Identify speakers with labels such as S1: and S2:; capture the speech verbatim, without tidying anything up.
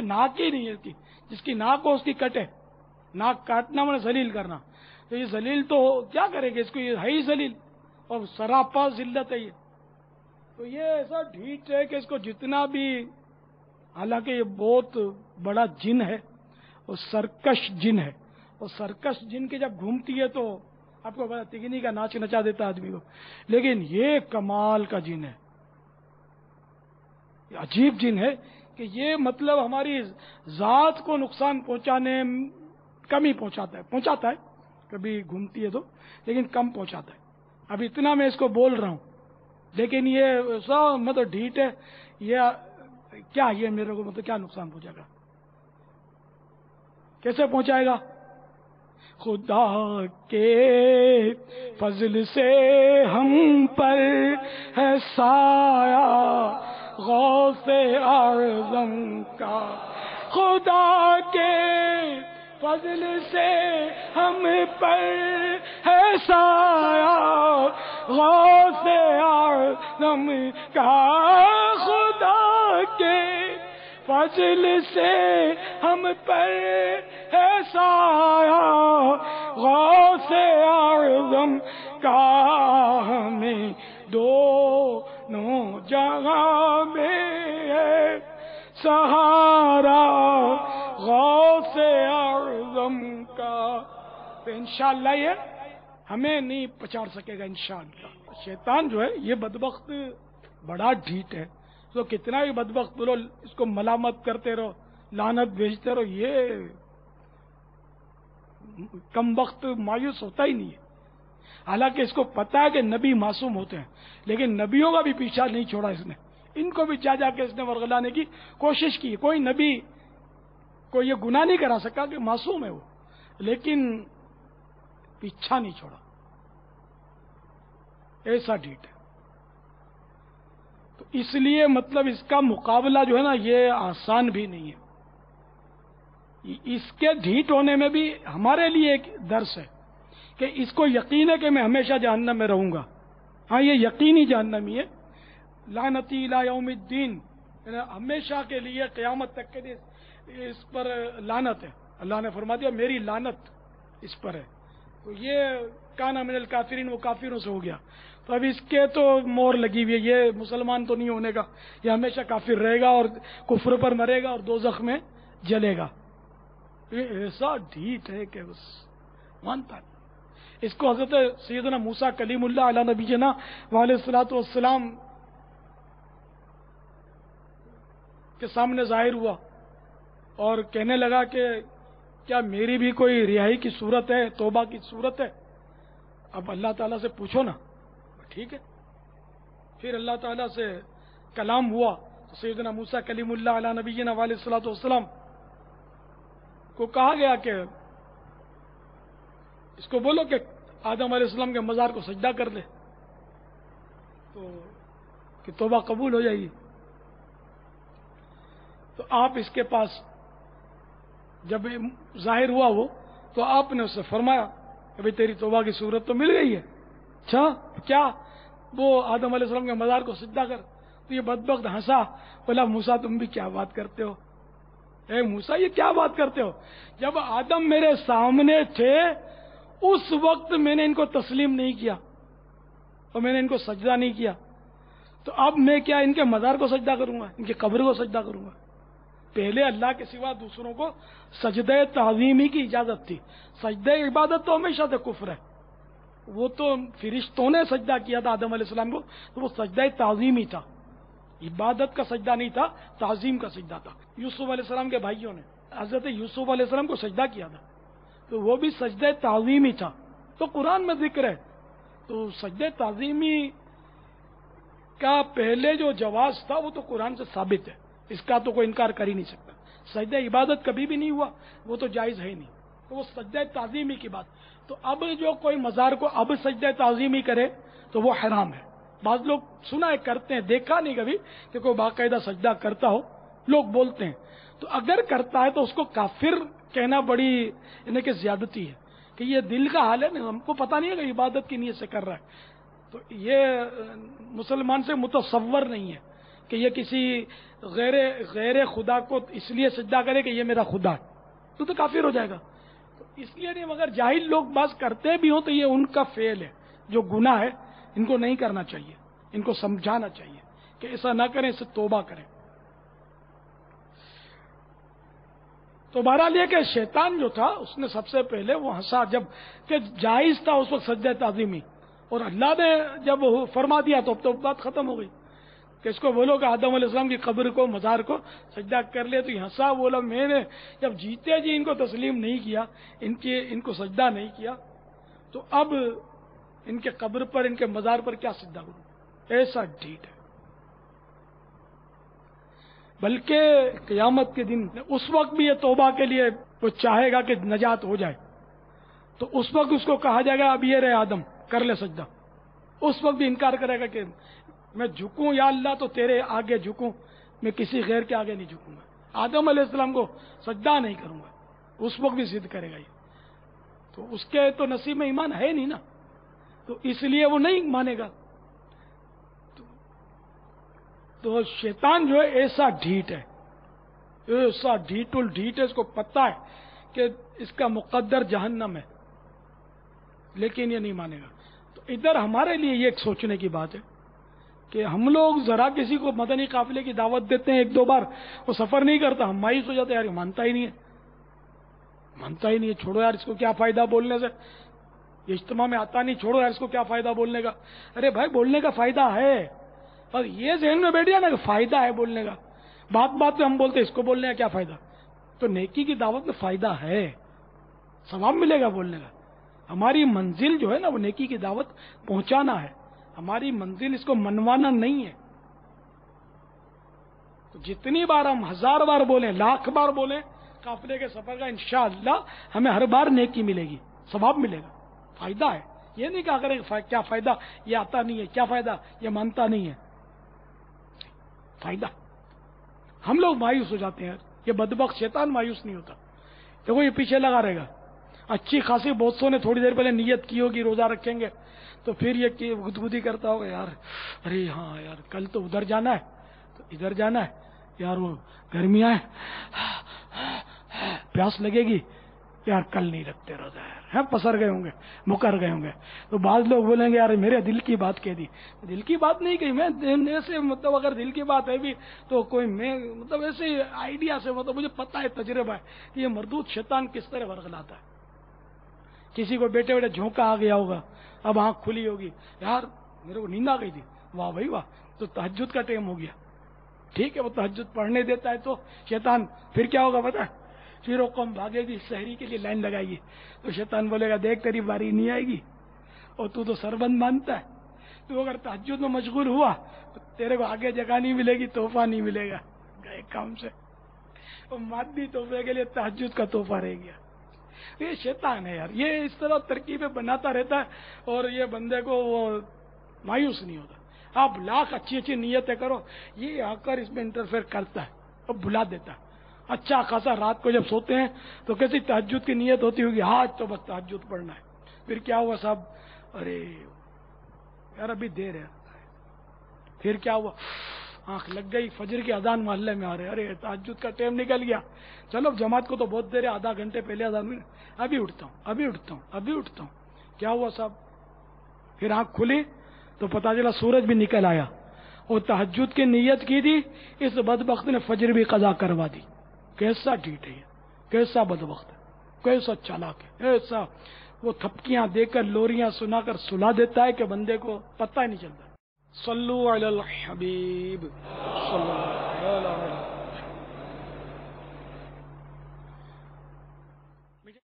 S1: ناک ہی نہیں ہے اس کی، جس کی ناک ہو اس کی کٹے، ناک کاٹنا میں ذلیل کرنا، تو یہ ذلیل تو کیا کرے گا، اس کو یہ ہے ہی ذلیل اور سراپا ذلت ہے یہ. تو یہ ایسا ڈھیٹ ہے کہ اس کو جتنا بھی، حالانکہ یہ بہت بڑا جن ہے اور سرکش جن ہے، اور سرکش جن کی جب گھومتی ہے تو آپ کو پتا تگنی کا ناچ نچا دیتا آدمی کو، لیکن یہ کمال کا جن ہے، یہ عجیب جن ہے کہ یہ مطلب ہماری ذات کو نقصان پہنچانے کم ہی پہنچاتا ہے، پہنچاتا ہے کبھی گھومتی ہے تو، لیکن کم پہنچاتا ہے. اب اتنا میں اس کو بول رہا ہوں، لیکن یہ سب مطلب ڈھیٹ ہے، یہ کیا یہ میرے کو مطلب کیا نقصان پہنچائے گا، کیسے پہنچائے گا؟ خدا کے فضل سے ہم پر ہے سایہ غوث اعظم کا، خدا کے فضل سے ہم پر ہے سایہ غوث اعظم کا، خدا کے فضل سے ہم پر ہے سایہ غوث اعظم کا، ہمیں دونوں جہاں میں ہے سہارا غوث اعظم کا. تو انشاءاللہ یہ ہمیں نہیں پچاڑ سکے گا انشاءاللہ. شیطان جو ہے یہ بدبخت بڑا ڈھیٹ ہے، تو کتنا بھی بدبخت بولو، اس کو ملامت کرتے رہو، لعنت بھیجتے رہو، یہ کم وقت مایوس ہوتا ہی نہیں ہے. حالانکہ اس کو پتا ہے کہ نبی معصوم ہوتے ہیں، لیکن نبیوں کا بھی پیچھا نہیں چھوڑا اس نے، ان کو بھی جا جا کے اس نے ورغلانے کی کوشش کی. کوئی نبی کو یہ گناہ نہیں کرا سکا کہ معصوم ہے وہ، لیکن پیچھا نہیں چھوڑا، ایسا ڈھیٹ ہے. تو اس لیے مطلب اس کا مقابلہ جو ہے نا یہ آسان بھی نہیں ہے. اس کے ڈھیٹ ہونے میں بھی ہمارے لیے ایک درس ہے کہ اس کو یقین ہے کہ میں ہمیشہ جہنم میں رہوں گا. ہاں یہ یقینی جہنمی ہے، لعنتی الی یوم الدین، ہمیشہ کے لیے قیامت تک کے لیے اس پر لعنت ہے. اللہ نے فرما دیا میری لعنت اس پر ہے. تو یہ کانا من الکافرین، وہ کافروں سے ہو گیا. تو اب اس کے تو مور لگی ہوئی ہے، یہ مسلمان تو نہیں ہونے کا، یہ ہمیشہ کافر رہے گا اور کفر پر مرے گا اور دوزخ میں جلے گا. یہ ایسا ڈھیٹ ہے کہ بس مانتا نہیں. اس کو حضرت سیدنا موسیٰ کلیم اللہ علیہ نبینا وعلیہ الصلوۃ والسلام کے سامنے ظاہر ہوا اور کہنے لگا کہ کیا میری بھی کوئی رہائی کی صورت ہے، توبہ کی صورت ہے؟ اب اللہ تعالیٰ سے پوچھو نا. ٹھیک ہے، پھر اللہ تعالیٰ سے کلام ہوا تو سیدنا موسیٰ کلیم اللہ علیہ نبینا وعلیہ الصلوۃ والسلام کو کہا گیا کہ اس کو بولو کہ آدم علیہ السلام کے مزار کو سجدہ کر دے تو کہ توبہ قبول ہو جائے گی. تو آپ اس کے پاس جب ظاہر ہوا وہ، تو آپ نے اسے فرمایا کہ بھئی تیری توبہ کی صورت تو مل گئی ہے. اچھا کیا؟ وہ آدم علیہ السلام کے مزار کو سجدہ کر. تو یہ بدبخت ہنسا، بولا موسیٰ تم بھی کیا بات کرتے ہو، اے موسیٰ یہ کیا بات کرتے ہو، جب آدم میرے سامنے تھے اس وقت میں نے ان کو تسلیم نہیں کیا اور میں نے ان کو سجدہ نہیں کیا، تو اب میں کیا ان کے مزار کو سجدہ کروں گا، ان کی قبر کو سجدہ کروں گا؟ پہلے اللہ کے سوا دوسروں کو سجدہ تعظیمی کی اجازت تھی. سجدہ عبادت تو ہمیشہ سے کفر ہے. وہ تو فرشتوں نے سجدہ کیا تھا آدم علیہ السلام کو، تو وہ سجدہ تعظیمی تھا، عبادت کا سجدہ نہیں تھا، تعظیم کا سجدہ تھا. یوسف علیہ السلام کے بھائیوں نے حضرت یوسف علیہ السلام کو سجدہ کیا تھا، تو وہ بھی سجدہ تعظیمی تھا. تو قرآن میں ذکر ہے. تو سجدہ تعظیمی کا پہلے جو جواز تھا وہ تو قرآن سے ثابت ہے، اس کا تو کوئی انکار کر ہی نہیں سکتا. سجدہ عبادت کبھی بھی نہیں ہوا، وہ تو جائز ہے ہی نہیں. تو وہ سجدہ تعظیمی کی بات. تو اب جو کوئی مزار کو اب سجدہ تعظیمی کرے تو وہ حرام ہے. بعض لوگ سنا ہے کرتے ہیں، دیکھا نہیں کبھی کہ کوئی باقاعدہ سجدہ کرتا ہو، لوگ بولتے ہیں. تو اگر کرتا ہے تو اس کو کافر کہنا بڑی یعنی کہ زیادتی ہے کہ یہ دل کا حال ہے نا، ہم کو پتہ نہیں ہے کہ عبادت کی نیت سے کر رہا ہے. تو یہ مسلمان سے متصور نہیں ہے کہ یہ کسی غیر غیر خدا کو اس لیے سجدہ کرے کہ یہ میرا خدا ہے، تو تو کافر ہو جائے گا. تو اس لیے نہیں، مگر جاہل لوگ بعض کرتے بھی ہوں تو یہ ان کا فعل ہے، جو گناہ ہے ان کو نہیں کرنا چاہیے، ان کو سمجھانا چاہیے کہ ایسا نہ کریں، اس سے توبہ کریں. تو بہرحال یہ کہ شیطان جو تھا اس نے سب سے پہلے وہ ہنسا، جب کہ جائز تھا اس وقت سجدہ تعظیمی، اور اللہ نے جب فرما دیا تو اب تو بات ختم ہو گئی کہ اس کو بولو کہ آدم علیہ السلام کی قبر کو، مزار کو سجدہ کر لے. تو یہ ہنسا، بولا میں نے جب جیتے جی ان کو تسلیم نہیں کیا، ان کی ان کو سجدہ نہیں کیا، تو اب ان کے قبر پر، ان کے مزار پر کیا سجدہ کروں؟ ایسا ڈھیٹ ہے. بلکہ قیامت کے دن اس وقت بھی یہ توبہ کے لیے وہ چاہے گا کہ نجات ہو جائے، تو اس وقت اس کو کہا جائے گا اب یہ رہے آدم، کر لے سجدہ. اس وقت بھی انکار کرے گا کہ میں جھکوں یا اللہ تو تیرے آگے جھکوں، میں کسی غیر کے آگے نہیں جھکوں گا، آدم علیہ السلام کو سجدہ نہیں کروں گا. اس وقت بھی ضد کرے گا یہ. تو اس کے تو نصیب میں ایمان ہے نہیں نا، تو اس لیے وہ نہیں مانے گا. تو شیطان جو ہے ایسا ڈھیٹ ہے، ایسا ڈھیٹ ال ڈھیٹ ہے، اس کو پتہ ہے کہ اس کا مقدر جہنم ہے، لیکن یہ نہیں مانے گا. تو ادھر ہمارے لیے یہ ایک سوچنے کی بات ہے کہ ہم لوگ ذرا کسی کو مدنی قافلے کی دعوت دیتے ہیں ایک دو بار، وہ سفر نہیں کرتا، ہم مایوس ہو جاتے ہیں، یار یہ مانتا ہی نہیں ہے، مانتا ہی نہیں ہے، چھوڑو یار اس کو کیا فائدہ بولنے سے، یہ اجتماع میں آتا نہیں، چھوڑو یار اس کو کیا فائدہ بولنے کا. ارے بھائی بولنے کا فائدہ ہے، اور یہ ذہن میں بیٹھ گیا نا کہ فائدہ ہے بولنے کا، بات بات پہ ہم بولتے ہیں اس کو بولنے کا کیا فائدہ. تو نیکی کی دعوت میں فائدہ ہے، ثواب ملے گا بولنے کا. ہماری منزل جو ہے نا وہ نیکی کی دعوت پہنچانا ہے، ہماری منزل اس کو منوانا نہیں ہے. تو جتنی بار ہم ہزار بار بولیں، لاکھ بار بولیں قافلے کے سفر کا، انشاءاللہ ہمیں ہر بار نیکی ملے گی، ثواب ملے گا، فائدہ ہے. یہ نہیں کہا کریں کیا فائدہ، یہ آتا نہیں ہے، کیا فائدہ، یہ مانتا نہیں ہے، فائدہ. ہم لوگ مایوس ہو جاتے ہیں، یہ بدبخت شیطان مایوس نہیں ہوتا. دیکھو یہ پیچھے لگا رہے گا، اچھی خاصی بہت سو نے تھوڑی دیر پہلے نیت کی ہوگی روزہ رکھیں گے، تو پھر یہ گدگدی کرتا ہوگا، یار ارے ہاں یار کل تو ادھر جانا ہے، تو ادھر جانا ہے، یار وہ گرمیاں ہیں، پیاس لگے گی، یار کل نہیں رکھتے روزہ، یار پسر گئے ہوں گے، مکر گئے ہوں گے. تو بعض لوگ بولیں گے یار میرے دل کی بات کہہ دی. دل کی بات نہیں کہی میں، ایسے مطلب اگر دل کی بات ہے بھی تو کوئی میں مطلب ایسے آئیڈیا سے، مطلب مجھے پتا ہے، تجربہ ہے کہ یہ مردود شیطان کس طرح ورغلاتا ہے. کسی کو بیٹھے بیٹھے جھونکا آ گیا ہوگا، اب آنکھ کھلی ہوگی، یار میرے کو نیند آ گئی تھی، واہ بھائی واہ، تو تہجد کا ٹائم ہو گیا، ٹھیک ہے وہ تہجد پڑھنے دیتا ہے. تو شیطان پھر کیا ہوگا پتہ ہے، پھر وہ قوم بھاگے گی، سحری کے لیے لائن لگائے گی، تو شیطان بولے گا دیکھ تیری باری نہیں آئے گی، اور تو تو سربند مانتا ہے، تو اگر تہجد میں مشغول ہوا تو تیرے کو آگے جگہ نہیں ملے گی، تحفہ نہیں ملے گا گئے کام سے. اور مادی تحفے کے لیے تہجد کا تحفہ رہ گیا. یہ شیطان ہے یار، یہ اس طرح ترکیبیں بناتا رہتا ہے، اور یہ بندے کو وہ مایوس نہیں ہوتا. آپ لاکھ اچھی اچھی نیتیں کرو، یہ آ کر اس میں انٹرفیئر کرتا ہے اور بھلا دیتا ہے. اچھا خاصا رات کو جب سوتے ہیں تو کیسی تہجد کی نیت ہوتی ہوگی، آج تو بس تہجد پڑھنا ہے. پھر کیا ہوا صاحب، ارے یار ابھی دیر ہے، پھر کیا ہوا، آنکھ لگ گئی، فجر کی اذان محلے میں آ رہے، ارے تہجد کا ٹائم نکل گیا، چلو جماعت کو تو بہت دیر ہے، آدھا گھنٹے پہلے اذان ہوئی، ابھی اٹھتا ہوں ابھی اٹھتا ہوں ابھی اٹھتا ہوں. کیا ہوا صاحب، پھر آنکھ کھلی تو پتا چلا سورج بھی نکل آیا، اور تہجد کی نیت کی تھی، اس بدبخت نے فجر بھی قضا کروا دی. کیسا ڈھیٹ ہے یہ، کیسا بدبخت ہے، کیسا چالاک ہے، ایسا وہ تھپکیاں دے کر لوریاں سنا کر سلا دیتا ہے کہ بندے کو پتہ ہی نہیں چلتا. صلو علی الحبیب صلی اللہ علیہ وسلم.